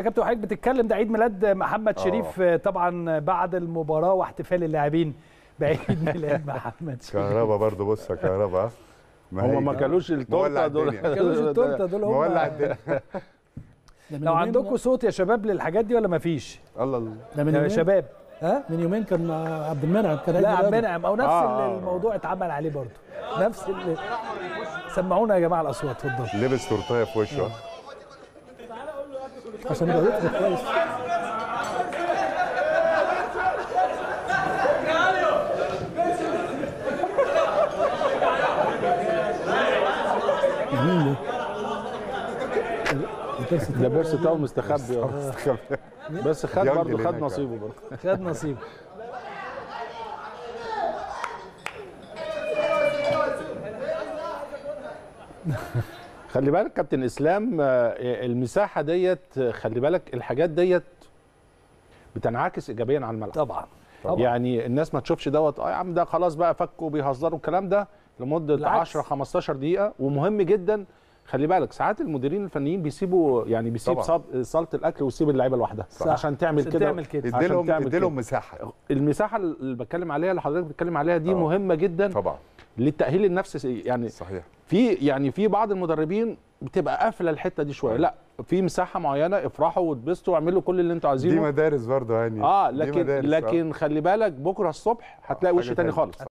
يا كابتن وحضرتك بتتكلم ده عيد ميلاد محمد شريف طبعا بعد المباراه واحتفال اللاعبين بعيد ميلاد محمد شريف. كهربا برضه بص يا كهربا هم ما كلوش التورته دول، ما كلوش التورته دول، هم مولع الدنيا. لو عندكم صوت يا شباب للحاجات دي ولا ما فيش؟ الله الله ده من يا يومين. شباب من يومين كان عبد المنعم كان لا عيد عبد ميلاده. المنعم او نفس الموضوع اتعمل عليه برضه نفس سمعونا يا جماعه الاصوات اتفضل. لبس تورتايه في وشه. عشان يبقى يدخل كويس. مين ده بيرس بتاعه مستخبي بس خد برضه، خد نصيبه برضه، خد نصيبه. خلي بالك كابتن اسلام، المساحه ديت، خلي بالك الحاجات ديت بتنعكس ايجابيا على الملعب. طبعا يعني الناس ما تشوفش دوت يا عم ده خلاص بقى فكوا بيهزروا الكلام ده لمده بالعكس. 10 15 دقيقه. ومهم جدا خلي بالك ساعات المديرين الفنيين بيسيبوا، يعني بيسيب صاله الاكل ويسيب اللعيبه لوحدها عشان تعمل كده. اديلهم مساحه. المساحه اللي بتكلم عليها، اللي حضرتك بتتكلم عليها دي مهمه جدا طبعا للتاهيل النفسي. يعني صحيح، في بعض المدربين بتبقى قافله الحته دي شويه، لا في مساحه معينه افرحوا واتبسطوا واعملوا كل اللي انتوا عايزينه. دي مدارس برضه يعني. لكن خلي بالك بكره الصبح هتلاقي وش تاني خالص.